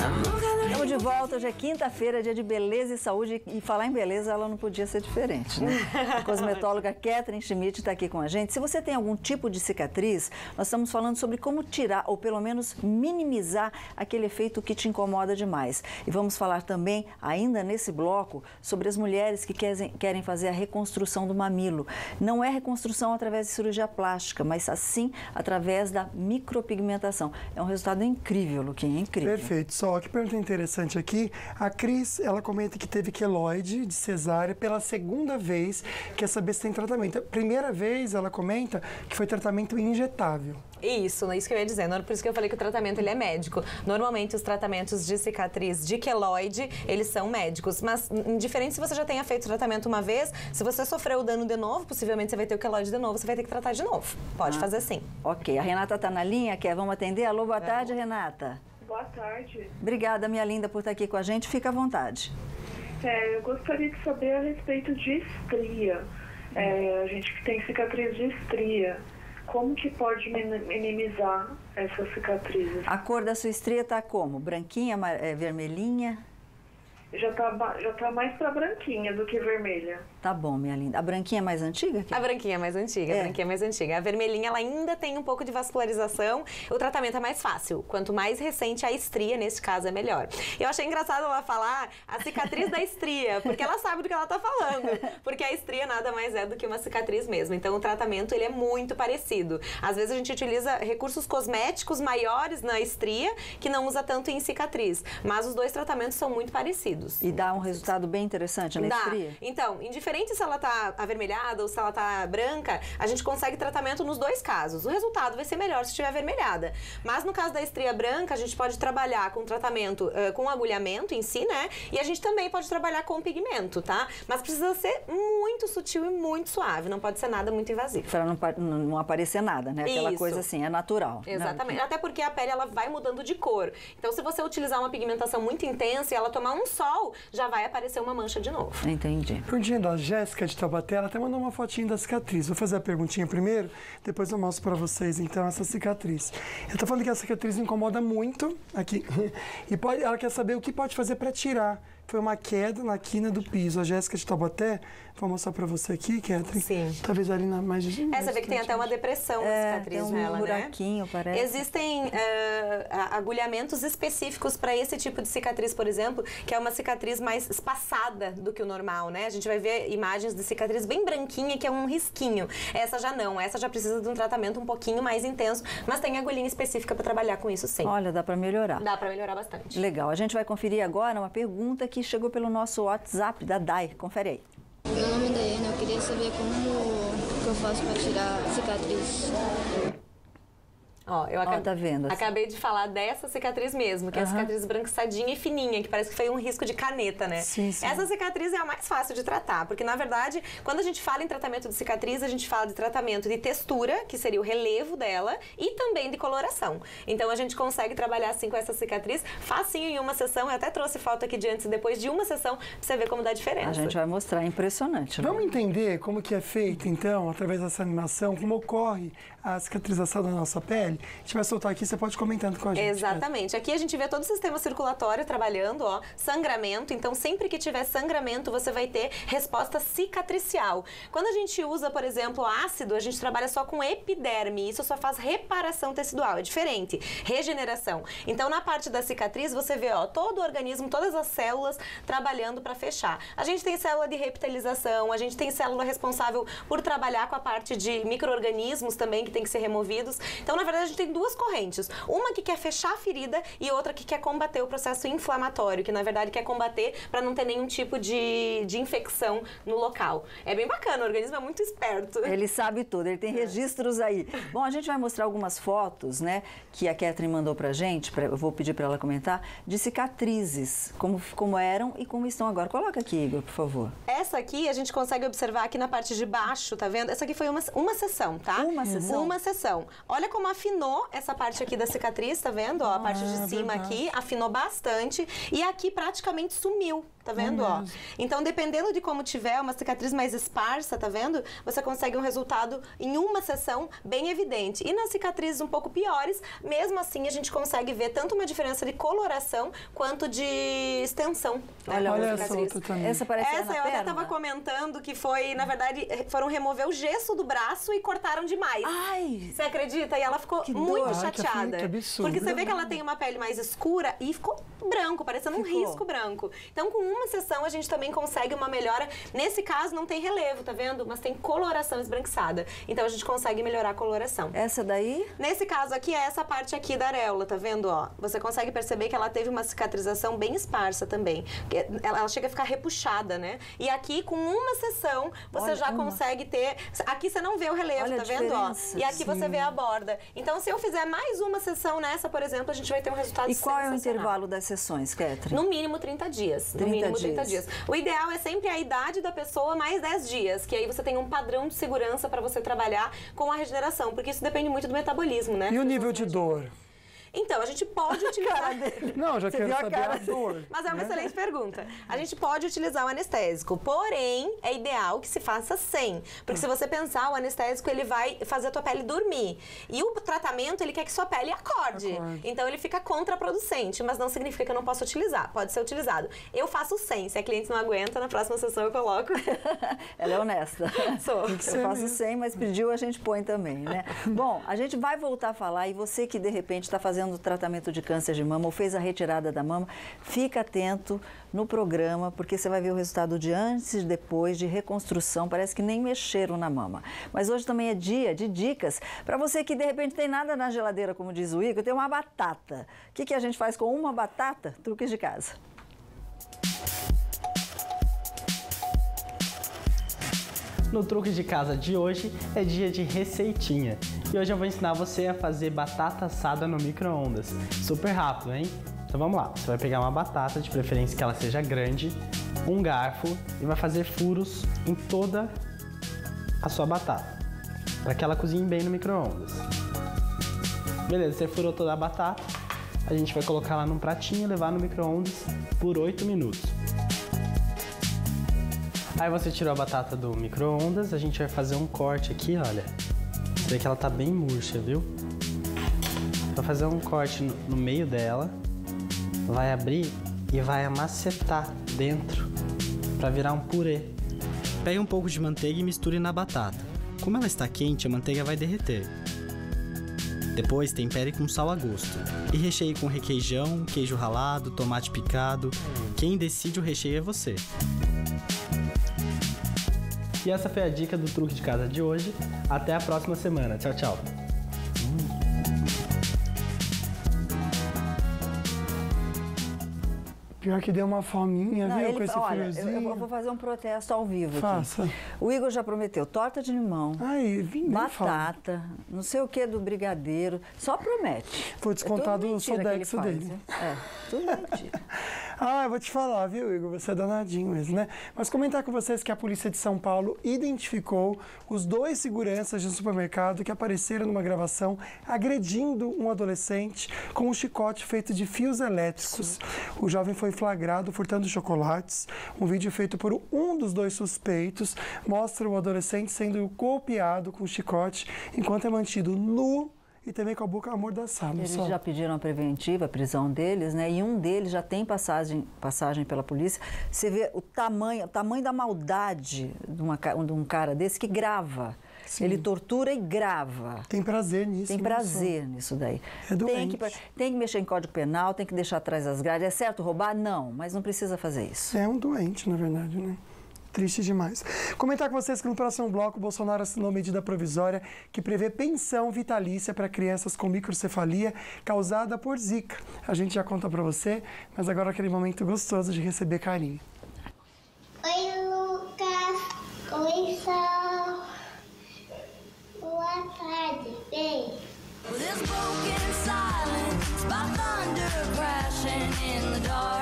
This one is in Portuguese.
Estamos de volta, hoje é quinta-feira, dia de beleza e saúde, e falar em beleza, ela não podia ser diferente, né? A cosmetóloga Catherine Schmidt está aqui com a gente. Se você tem algum tipo de cicatriz, nós estamos falando sobre como tirar, ou pelo menos minimizar aquele efeito que te incomoda demais. E vamos falar também, ainda nesse bloco, sobre as mulheres que querem fazer a reconstrução do mamilo. Não é reconstrução através de cirurgia plástica, mas assim através da micropigmentação. É um resultado incrível, Luquinha, incrível. Perfeito. Só que pergunta interessante aqui, a Cris, ela comenta que teve queloide de cesárea pela segunda vez, quer saber se tem tratamento. A primeira vez, ela comenta que foi tratamento injetável. Isso que eu ia dizer, por isso que eu falei que o tratamento ele é médico. Normalmente os tratamentos de cicatriz de queloide, eles são médicos, mas indiferente se você já tenha feito o tratamento uma vez, se você sofreu o dano de novo, possivelmente você vai ter o queloide de novo, você vai ter que tratar de novo. Pode fazer sim. Ok, a Renata está na linha, vamos atender? Alô, boa tarde, Renata. Boa tarde. Obrigada, minha linda, por estar aqui com a gente. Fica à vontade. Eu gostaria de saber a respeito de estria. A gente que tem cicatriz de estria, como que pode minimizar essas cicatrizes? A cor da sua estria está como? Branquinha, vermelhinha? Já tá mais pra branquinha do que vermelha. Tá bom, minha linda. A branquinha é mais antiga? A branquinha é mais antiga, a branquinha é mais antiga. A vermelhinha, ela ainda tem um pouco de vascularização. O tratamento é mais fácil. Quanto mais recente a estria, nesse caso, é melhor. Eu achei engraçado ela falar a cicatriz da estria, porque ela sabe do que ela tá falando. Porque a estria nada mais é do que uma cicatriz mesmo. Então, o tratamento, ele é muito parecido. Às vezes, a gente utiliza recursos cosméticos maiores na estria, que não usa tanto em cicatriz. Mas os dois tratamentos são muito parecidos. E dá um resultado bem interessante na estria? Então, indiferente se ela tá avermelhada ou se ela tá branca, a gente consegue tratamento nos dois casos. O resultado vai ser melhor se estiver avermelhada. Mas no caso da estria branca, a gente pode trabalhar com tratamento com agulhamento em si, né? E a gente também pode trabalhar com pigmento, tá? Mas precisa ser muito sutil e muito suave. Não pode ser nada muito invasivo. Para não aparecer nada, né? Aquela Isso. coisa assim, é natural. Exatamente. Até porque a pele, ela vai mudando de cor. Então, se você utilizar uma pigmentação muito intensa e ela tomar um sol, já vai aparecer uma mancha de novo. Entendi. Perguntinha da Jéssica de Taubaté, ela até mandou uma fotinha da cicatriz. Vou fazer a perguntinha primeiro, depois eu mostro pra vocês, então, essa cicatriz. Ela tá falando que a cicatriz incomoda muito aqui. E ela quer saber o que pode fazer pra tirar. Foi uma queda na quina do piso. A Jéssica de Taubaté, vou mostrar pra você aqui, Catherine. Sim. Talvez ali na mais... Você vê que tem até uma depressão na cicatriz tem nela, um buraquinho, né? parece. Existem agulhamentos específicos para esse tipo de cicatriz, por exemplo, que é uma cicatriz mais espaçada do que o normal, né? A gente vai ver imagens de cicatriz bem branquinha, que é um risquinho. Essa já não, essa já precisa de um tratamento um pouquinho mais intenso, mas tem agulhinha específica para trabalhar com isso, sim. Olha, dá para melhorar. Dá para melhorar bastante. Legal. A gente vai conferir agora uma pergunta que chegou pelo nosso WhatsApp da Dai. Confere aí. Meu nome é Daiane, eu queria saber como que eu faço para tirar a cicatriz. Ó, tá vendo? Acabei de falar dessa cicatriz mesmo, que é a cicatriz branquiçadinha e fininha, que parece que foi um risco de caneta, né? Sim. Essa cicatriz é a mais fácil de tratar, porque na verdade, quando a gente fala em tratamento de cicatriz, a gente fala de tratamento de textura, que seria o relevo dela, e também de coloração. Então a gente consegue trabalhar assim com essa cicatriz, facinho em uma sessão. Eu até trouxe foto aqui de antes e depois de uma sessão, pra você ver como dá diferença. A gente vai mostrar, é impressionante. Né? Vamos entender como que é feito, então, através dessa animação, como ocorre a cicatrização da nossa pele. A gente vai soltar aqui, você pode comentando com a gente. Exatamente. Aqui a gente vê todo o sistema circulatório trabalhando, ó, sangramento. Então, sempre que tiver sangramento, você vai ter resposta cicatricial. Quando a gente usa, por exemplo, ácido, a gente trabalha só com epiderme. Isso só faz reparação tecidual, é diferente. Regeneração. Então, na parte da cicatriz, você vê, ó, todo o organismo, todas as células trabalhando para fechar. A gente tem célula de repitalização, a gente tem célula responsável por trabalhar com a parte de micro-organismos também, que tem que ser removidos. Então, na verdade, a gente tem duas correntes. Uma que quer fechar a ferida e outra que quer combater o processo inflamatório, que na verdade quer combater para não ter nenhum tipo de infecção no local. É bem bacana, o organismo é muito esperto. Ele sabe tudo, ele tem registros aí. Bom, a gente vai mostrar algumas fotos, né, que a Catherine mandou pra gente, eu vou pedir para ela comentar, de cicatrizes, como eram e como estão agora. Coloca aqui, Igor, por favor. Essa aqui a gente consegue observar aqui na parte de baixo, tá vendo? Essa aqui foi uma sessão, tá? Uma sessão? Uma sessão. Olha como afinal afinou essa parte aqui da cicatriz, tá vendo? Ó, a parte de cima aqui afinou bastante e aqui praticamente sumiu. Tá vendo, ó? Então, dependendo de como tiver, uma cicatriz mais esparsa, tá vendo? Você consegue um resultado em uma sessão bem evidente. E nas cicatrizes um pouco piores, mesmo assim, a gente consegue ver tanto uma diferença de coloração quanto de extensão. Olha essa outra também. Essa parece Essa eu até tava comentando que foi, na verdade, foram remover o gesso do braço e cortaram demais. Ai! Você acredita? E ela ficou muito chateada. Que absurdo. Porque você vê que ela tem uma pele mais escura e ficou branco, parecendo um risco branco. Então, com uma sessão, a gente também consegue uma melhora. Nesse caso, não tem relevo, tá vendo? Mas tem coloração esbranquiçada. Então, a gente consegue melhorar a coloração. Essa daí? Nesse caso aqui, é essa parte aqui da areola, tá vendo, ó? Você consegue perceber que ela teve uma cicatrização bem esparsa também. Ela chega a ficar repuxada, né? E aqui, com uma sessão, você já consegue ter... Aqui você não vê o relevo, tá vendo, ó? E aqui você vê a borda. Então, se eu fizer mais uma sessão nessa, por exemplo, a gente vai ter um resultado sensacional. E qual é o intervalo das sessões, Catherine? No mínimo 30 dias. No mínimo 30 dias. O ideal é sempre a idade da pessoa mais 10 dias, que aí você tem um padrão de segurança para você trabalhar com a regeneração, porque isso depende muito do metabolismo, né? E o nível de dor? Então, a gente pode utilizar... Não, já quero saber a dor. Mas é uma excelente pergunta. A gente pode utilizar o anestésico, porém, é ideal que se faça sem. Porque se você pensar, o anestésico, ele vai fazer a tua pele dormir. E o tratamento, ele quer que sua pele acorde. Então, ele fica contraproducente, mas não significa que eu não possa utilizar. Pode ser utilizado. Eu faço sem. Se a cliente não aguenta, na próxima sessão eu coloco. Ela é honesta. Sou. Eu faço sem, mas pediu, a gente põe também, né? Bom, a gente vai voltar a falar e você que, de repente, está fazendo o tratamento de câncer de mama ou fez a retirada da mama, fica atento no programa, porque você vai ver o resultado de antes e depois, de reconstrução. Parece que nem mexeram na mama. Mas hoje também é dia de dicas para você que, de repente, tem nada na geladeira, como diz o Igor, tem uma batata. O que a gente faz com uma batata? Truques de casa. No Truque de Casa de hoje é dia de receitinha. E hoje eu vou ensinar você a fazer batata assada no micro-ondas. Super rápido, hein? Então vamos lá. Você vai pegar uma batata, de preferência que ela seja grande, um garfo e vai fazer furos em toda a sua batata, para que ela cozinhe bem no micro-ondas. Beleza, você furou toda a batata, a gente vai colocar ela num pratinho e levar no micro-ondas por 8 minutos. Aí você tirou a batata do micro-ondas, a gente vai fazer um corte aqui, olha. Você vê que ela tá bem murcha, viu? Vai fazer um corte no meio dela, vai abrir e vai amacetar dentro para virar um purê. Pegue um pouco de manteiga e misture na batata. Como ela está quente, a manteiga vai derreter. Depois tempere com sal a gosto e recheie com requeijão, queijo ralado, tomate picado. Quem decide o recheio é você. E essa foi a dica do Truque de Casa de hoje. Até a próxima semana. Tchau, tchau. Pior que deu uma fominha, viu? Com esse friozinho. Eu vou fazer um protesto ao vivo Faça. aqui. O Igor já prometeu torta de limão, Ai, batata, não sei o que do brigadeiro. Só promete. Foi descontado o Sodexo dele. Hein? É, tudo mentira. Ah, eu vou te falar, viu, Igor? Você é danadinho mesmo, né? Mas comentar com vocês que a Polícia de São Paulo identificou os 2 seguranças de um supermercado que apareceram numa gravação agredindo um adolescente com um chicote feito de fios elétricos. O jovem foi flagrado furtando chocolates. Um vídeo feito por um dos 2 suspeitos mostra o adolescente sendo golpeado com o chicote enquanto é mantido nu e também com a boca amordaçada. Eles já pediram a preventiva, a prisão deles, né? E um deles já tem passagem pela polícia. Você vê o tamanho da maldade de um cara desse que grava. Sim. Ele tortura e grava. Tem prazer nisso. Tem prazer nisso daí. É doente. Tem que mexer em Código Penal, tem que deixar atrás das grades. É certo roubar? Não, mas não precisa fazer isso. É um doente, na verdade, né? Triste demais. Comentar com vocês que no próximo bloco, o Bolsonaro assinou medida provisória que prevê pensão vitalícia para crianças com microcefalia causada por Zika. A gente já conta para você, mas agora aquele momento gostoso de receber carinho. Oi, Lucas. Oi, Sol. Boa tarde, bem.